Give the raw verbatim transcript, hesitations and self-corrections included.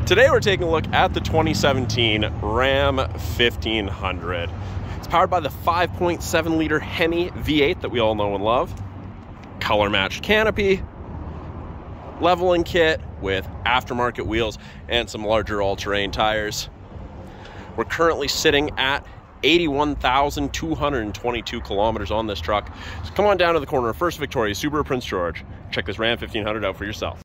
Today we're taking a look at the twenty seventeen Ram fifteen hundred. It's powered by the five point seven liter Hemi V eight that we all know and love. Color matched canopy, leveling kit with aftermarket wheels and some larger all-terrain tires. We're currently sitting at eighty-one thousand two hundred twenty-two kilometers on this truck. So come on down to the corner of First Victoria, Subaru of Prince George. Check this Ram fifteen hundred out for yourself.